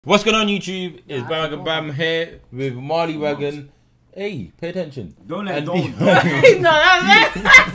What's going on YouTube? It's Bandwagonbam here with Marley Wagon. Hey, pay attention. Don't let don't. No, that's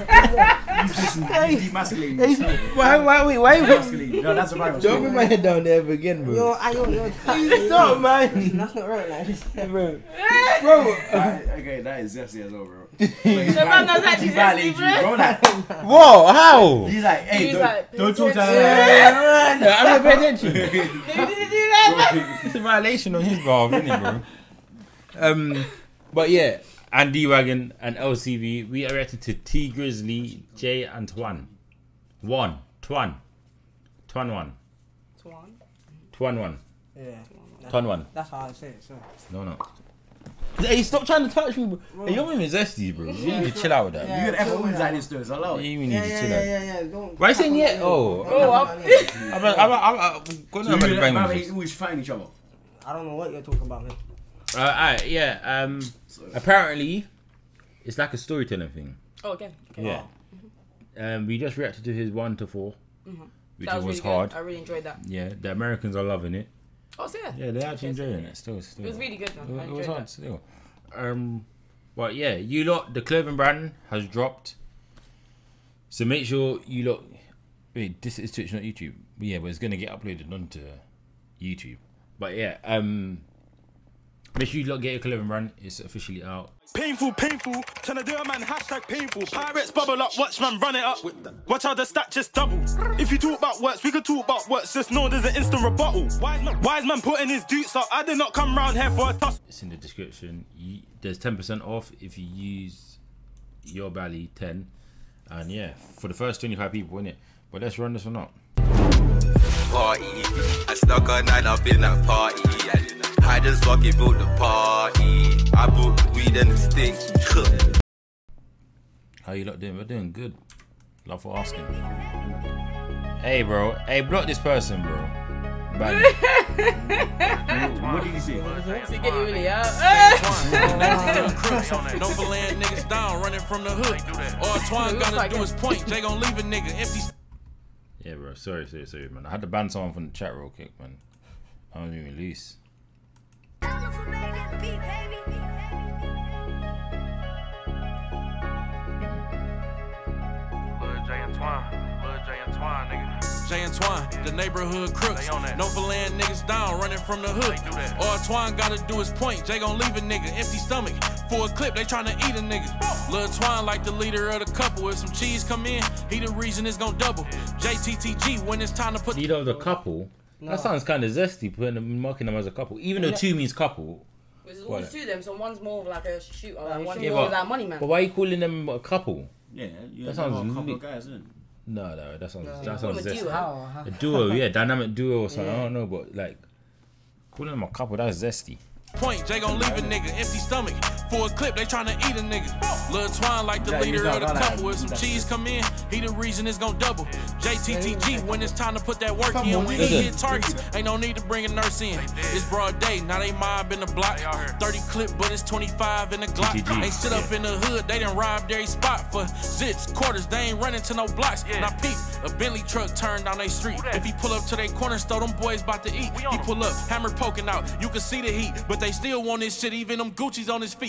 He's demasculating. Why? No, that's a right. Don't put my head down there ever again, bro. Yo, Stop, man. that's not right, like this. Bro. Okay, that is zesty as well, bro. man was actually zesty, bro. Like, Whoa, how? he's like, hey, don't talk to I'm not paying attention. Did you do that? It's a violation on his behalf, isn't it, bro? But yeah, Andy Wagon and LCV, we are reacting to T Grizzley, J and Twan. Twan 1. Twan? Twan 1. Yeah. Twan 1. That's how I say it, so. No. Hey, stop trying to touch me, bro. Hey, you're moving zesty, bro. You need to chill out with that. You got everyone's like this, though. It's allowed. You need to chill out. Yeah. Don't. Why are you saying yeah? Oh, I'm going to bang Man, with we always fighting each other. I don't know what you're talking about, man. Alright, yeah. Apparently, it's like a storytelling thing. Oh, okay. Yeah. We just reacted to his 1 to 4, which That was really hard. Good. I really enjoyed that. Yeah, the Americans are loving it. Oh, so yeah. Yeah, they're actually enjoying it. Still. It was really good, man. I It was enjoyed hard that. still. But yeah, you lot, the clothing brand has dropped. So make sure you lot. Wait, this is Twitch, not YouTube. Yeah, but it's gonna get uploaded onto YouTube. But yeah, make sure you lot get your clothing brand. It's officially out. Painful, tryna do a man, hashtag painful. Pirates bubble up, watch man run it up. Watch how the stat just double. If you talk about works, we could talk about works, just know there's an instant rebuttal. Wise man putting his dukes up, I did not come round here for a toss. It's in the description. There's 10% off if you use your Bally 10. And yeah, for the first 25 people in it. But let's run this one up. Party, I snuck a night up in that party. I just fucking built the party. I bought the weed and the stink. How you lot doing? We're doing good. Love for asking. Hey bro, hey, block this person, bro. Bad. What did you say? To get you really out. No for laying niggas down, running from the hood. All Twan gotta do is point, Jay gon' leave a nigga empty. Yeah, bro. Sorry, man. I had to ban someone from the chat real quick, man. I don't even release. Jay and Twan, the neighborhood crooks. No for laying niggas down, running from the hood. All Twan gotta do is point, Jay gon' leave a nigga empty stomach. For a clip, they tryna eat a nigga. Lil Twan like the leader of the couple. If some cheese come in, he the reason it's gon' double. JTTG when it's time to put Leader of the couple? No. That sounds kind of zesty, marking them as a couple. Even though 2 means couple. There's always 2 of them, so one's more of like a shooter, and one's yeah, more of that money man. But why are you calling them a couple? Yeah, that sounds a couple of guys, isn't it? No, that sounds zesty. Duo. A duo, yeah, dynamic duo or something. I don't know, but like calling them a couple, that's zesty. Point, Jay gon' leave a nigga empty stomach. For a clip, they tryna eat a nigga. Lil Twan like the leader of the couple. If some cheese come in, he the reason it's gon' double. JTTG when it's time to put that work in. When he hit targets, ain't no need to bring a nurse in. It's broad day, now they mob in the block. 30 clip, but it's 25 in the Glock. Ain't sit up in the hood, they done robbed every spot for zips, quarters. They ain't running to no blocks. Now peep, a Bentley truck turned down they street. If he pull up to their corner store, them boys about to eat. He pull up, hammer poking out. You can see the heat, but they still want this shit, even them Gucci's on his feet.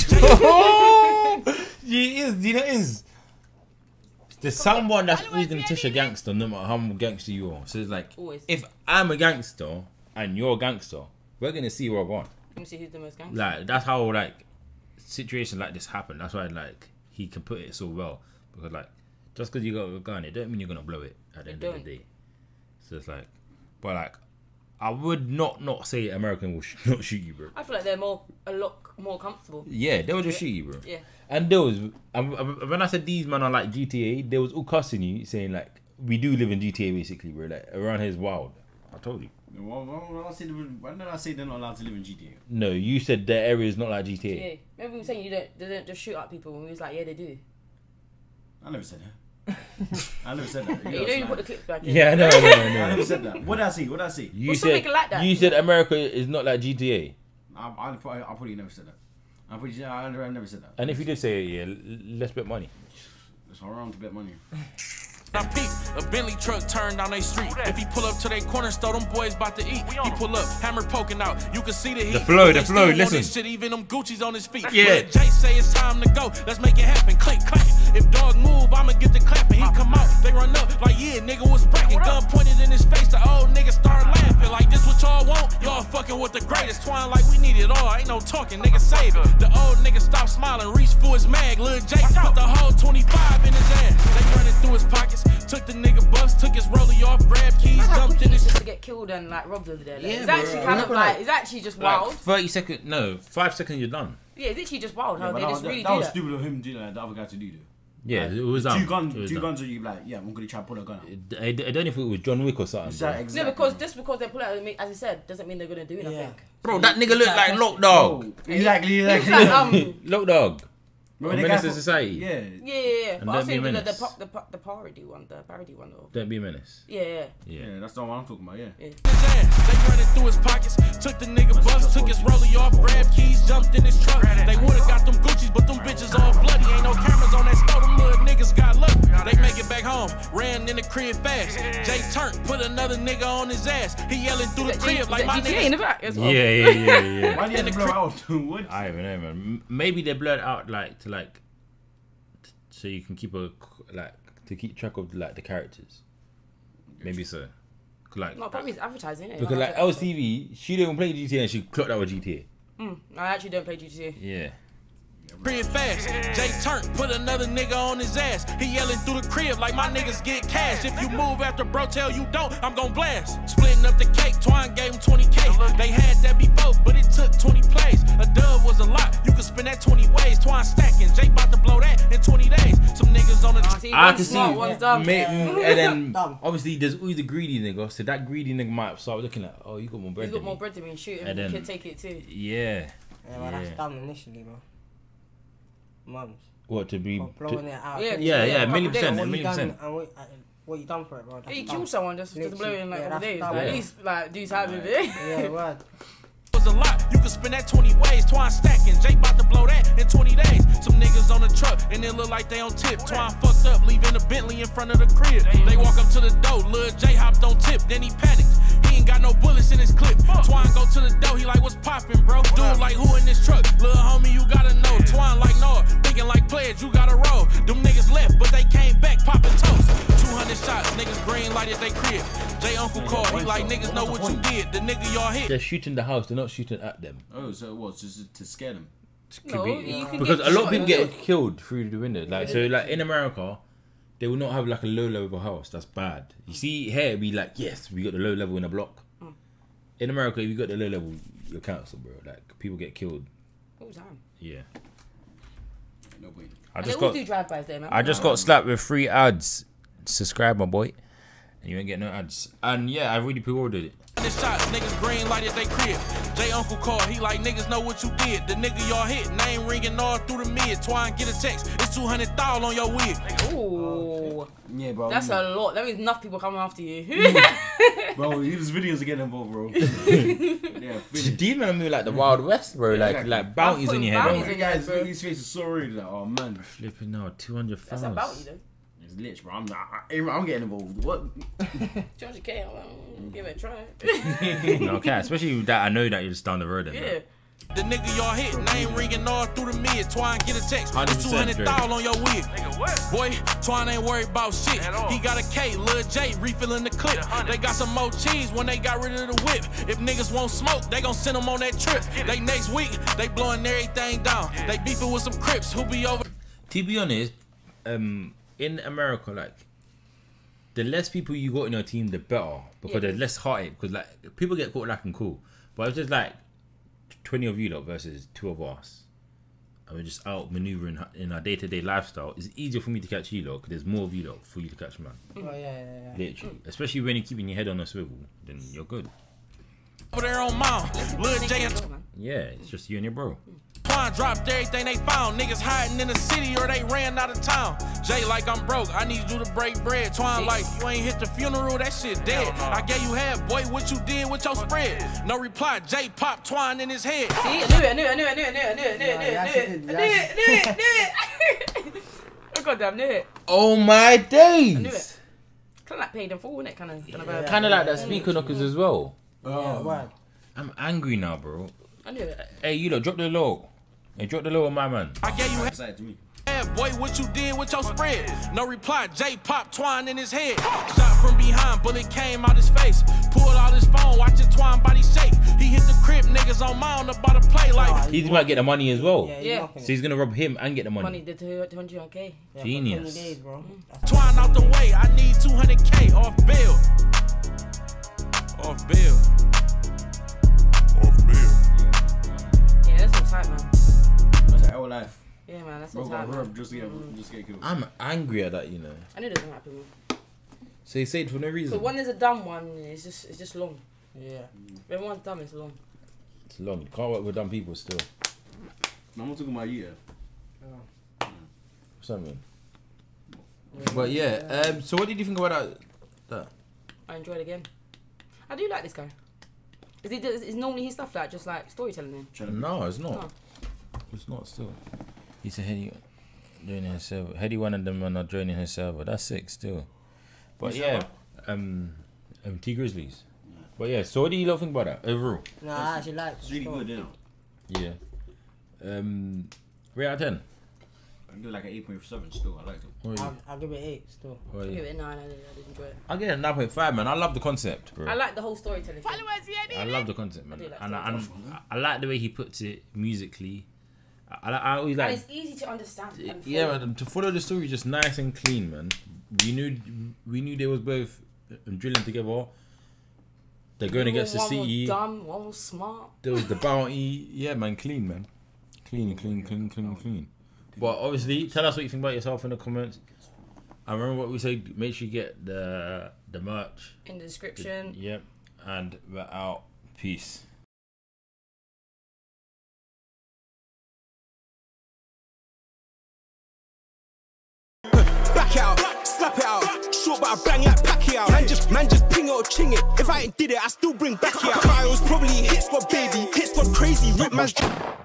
He is. There's someone that's reading Tisha gangster, no matter how gangster you are. So it's like, if I'm a gangster and you're a gangster, we're gonna see where we're going. Let me see who's the most gangster. Like that's how like situations like this happen. That's why like he can put it so well, because like just because you got a gun, it don't mean you're gonna blow it at the end of the day. So it's like, but like, I would not say American will not shoot you, bro. I feel like they're a lot more comfortable. Yeah, they will just shoot you, bro. Yeah. And there was, when I said these men are like GTA, they was all cussing you, saying like, we do live in GTA basically, bro. Like around here is wild. I told you. When did I say they're not allowed to live in GTA? No, you said the area is not like GTA. Yeah. Maybe we were saying they don't just shoot at people, and we was like, yeah, they do. I never said that. I never said that. You know you put the clips back in. Yeah, no. I never said that. What did I say? What did I say? You What's said like that? you said America is not like GTA. I probably never said that. I'm pretty sure I've never said that. And if you did say it, yeah, let's bet money. It's hard to bet money. I'm peep. A Bentley truck turned down they street. If he pull up to their corner store, them boys about to eat. He pull up, hammer poking out. You can see the heat. The flow, listen. Shit, even them Gucci's on his feet. Yeah. Jay say it's time to go. Let's make it happen. Click, clack. If dog move, I'ma get the clapping. He come out, they run up like yeah, nigga was bragging. Gun pointed in his face. The old nigga start laughing like this what y'all want. Y'all fucking with the greatest. Twan like we need it all. Ain't no talking, nigga save it. The old nigga stopped smiling, reached for his mag. Lil Jay put the whole 25 in his ass. They running through his pockets. Took the nigga bus, took his rollie off, grabbed keys, dumped in his just to get killed and like robbed over there. Like, Yeah, it's actually kind of like it's actually just wild. 30 seconds, no, 5 seconds you're done. Yeah, it's literally just wild how but they just really that do was that. stupid of him doing that. The other guy to do though. Yeah, it was done. Two guns are you like, yeah, I'm gonna try to pull a gun out. I don't know if it was John Wick or something. Exactly. No, because just because they pull out, as I said, doesn't mean they're gonna do nothing. Bro, that nigga looked like Lock Dog. Exactly. It's like, Lock Dog. Remember Menace to Society. Yeah. yeah. But I was Don't Be a saying Menace. the parody one, though. Don't be a menace. Yeah. Yeah, that's the one I'm talking about. Yeah. his ass. They running through his pockets. Took the nigga bus, took his rollie off, grabbed keys, jumped in his truck. They would've got them Gucci's, but them bitches all bloody. Ain't no cameras on that store. Them little niggas got lucky. They make it back home. Ran in the crib fast. Jay turned, put another nigga on his ass. He yelling through the crib like my GTA in the nigga. back as well. Yeah. Why did you blow out? What? I don't know, man. Maybe they blurred out so you can keep to keep track of the characters. Maybe so. No, probably it's advertising. Because LTV, she didn't play GTA and she clocked out with GTA. I actually don't play GTA. Yeah. Crib fast. Jay turned, put another nigga on his ass. He yelling through the crib like my niggas get cash. If you move after bro tell you don't, I'm gon' blast. Splitting up the cake, Twan gave him 20K. They had that before, but it took 20 plays. A dub was a lot, you could spend that 20 ways. Twan stacking, Jay about to blow that in 20 days. Some niggas on the I can see, one's dumb. and then obviously there's always the greedy nigga. So that greedy nigga might start looking at, oh, you got more bread. He's got more bread than me and shoot him. And You then- can take it too. Yeah. Yeah, well, that's dumb initially, bro. Mums. What to be? For blowing it out. Yeah, Yeah, million yeah, percent, What you million done percent. and what you done for it, bro? He That's killed dumb. someone just to blow it in like Yeah, a couple that's days. dumb, Like, at yeah. least like do time with it. Yeah, word. was a lot, you could spend that 20 ways. Twan stacking, Jay about to blow that in 20 days. Some niggas on the truck and it look like they on tip. Twan fucked up, leaving the Bentley in front of the crib. They walk up to the door, Lil Jay hopped on tip, then he panicked. He ain't got no bullets in his clip. Twan go to the door, he like, what's poppin', bro? Dude like, who in this truck? Lil homie, you gotta know. Twan like, no, thinking like players, you gotta roll. Them niggas left, but they came back, poppin' toast. 200 shots, niggas green lighted they crib. Jay uncle called, he like, niggas know what you did. The nigga y'all hit. They're shooting the house. They're not shooting at them. Oh, so it was just to scare them. No, you can Because get a lot of shot, people yeah. get killed through the window. Like so, like in America, they will not have like a low level house. That's bad. You see here, it'd be like, yes, we got the low level in a block. In America, if you got the low level, you're cancelled, bro. Like people get killed. All the time. Yeah. No way. I And just they all got do drive-bys there, man. I just got slapped with 3 ads. Subscribe, my boy, and you ain't get no ads. And yeah, I really pre-ordered it. This shots, niggas green lighted they crib. Jay uncle called, he like, niggas know what you did. The nigga y'all hit, name ringing all through the mid. Twine get a text, it's 200,000 on your wig. Ooh, Yeah, bro. that's a lot. That means enough people coming after you. Bro, these videos are getting involved, bro. Yeah, finish. These men are moving like the Wild West, bro. Like bounties in your head, Bounties bro. in- Guys, bro. these faces so already like, oh man, Flipping now, 200 That's a bounty fans. though. it's lit, bro. I'm getting involved. What? 200K, give it a try. Okay, especially with that, I know that you're just down the road. Then, Yeah. The nigga y'all hit, name ringing all through the mid. Twine get a text, 100% it's 200,000 on your wig. Boy, Twine ain't worried about shit. He got a K, Lil J refilling the clip. They got some more cheese when they got rid of the whip. If niggas won't smoke, they gon' send them on that trip. They next week, they blowing everything down. They beefing with some Crips who be over. To be honest, in America, like the less people you got in your team, the better, because there's less heartache. Because like people get caught lacking cool, but it's just like 20 of you lot versus 2 of us, and we're just out maneuvering in our day-to-day lifestyle. It's easier for me to catch you lot because there's more of you lot for you to catch, man. Oh, yeah. Literally, especially when you're keeping your head on a swivel, then you're good. Over there on mom, Lil J and Yeah, it's just you and your bro. Twan dropped everything they found. Niggas hiding in the city or they ran out of town. Jay like, I'm broke, I need you to break bread. Twan like, you ain't hit the funeral, that shit dead. I gave you half, boy, what you did with your spread? No reply, Jay popped Twan in his head. See, I knew it. I goddamn knew it. Oh my days! I knew it. of like paid in full, innit? Kind of Kind of like that speaker knockers as well. Yeah, why? I'm angry now, bro. I knew it. Hey, you lot, drop the low. Hey, drop the low on my man. I gave you Excited to me. head, boy, what you did with your spread? No reply, J pop Twan in his head. Shot from behind, bullet came out his face. Pulled out his phone, watching Twan body shake. He hit the crib, niggas on mound about to play like. He might get the money as well. Yeah. So he's gonna rob him and get the money. Money did 200k. Yeah, Genius. for 20 days, bro. Twan out the way, I need 200k off bill. Off bill. Off bill. Yeah, that's some tight, man. That's like our life. Yeah, man, that's Bro some got tight, man. robbed just to get killed. I'm angry at that, you know. I knew this was gonna happen, man. So he said for no reason. But when there's a dumb one, it's just long. Yeah. When one's dumb, it's long. It's long. Can't work with dumb people still. No, I'm not talking about you. Something. But yeah. So what did you think about that? I enjoyed it again. I do like this guy. Is normally his stuff like just like storytelling then? No, it's not. No. It's not still. He said Heady joining his server. Heady one of them are not joining his server. That's sick still. But Who's yeah, that T Grizzlies. But yeah, so what do you lot think about that overall? No, I actually like It's really good, yeah. Yeah. Rate out of 10. I give it like an 8.7 still. I like it. What are you? I'll give it 8 still. What are I you? give it a 9. I did enjoy it. I'll get a 9.5, man. I love the concept, bro. I like the whole storytelling. Thing. I love the concept, man. I do like And I like the way he puts it musically. I always like. And it's easy to understand. And Yeah, follow. man. To follow the story just nice and clean, man. We knew they was both drilling together. They're going against the One city. was dumb, one was smart. There was the bounty. Yeah, man. Clean, man. Clean. But obviously, tell us what you think about yourself in the comments. I remember what we said. Make sure you get the merch In the description. Yep. And we're out. Peace. Back out, slap it out, short but I bang like Pacquiao. Man just ping it or ching it. If I ain't did it, I still bring back out. Kyle's probably hit squad baby, hit squad crazy, rip man's.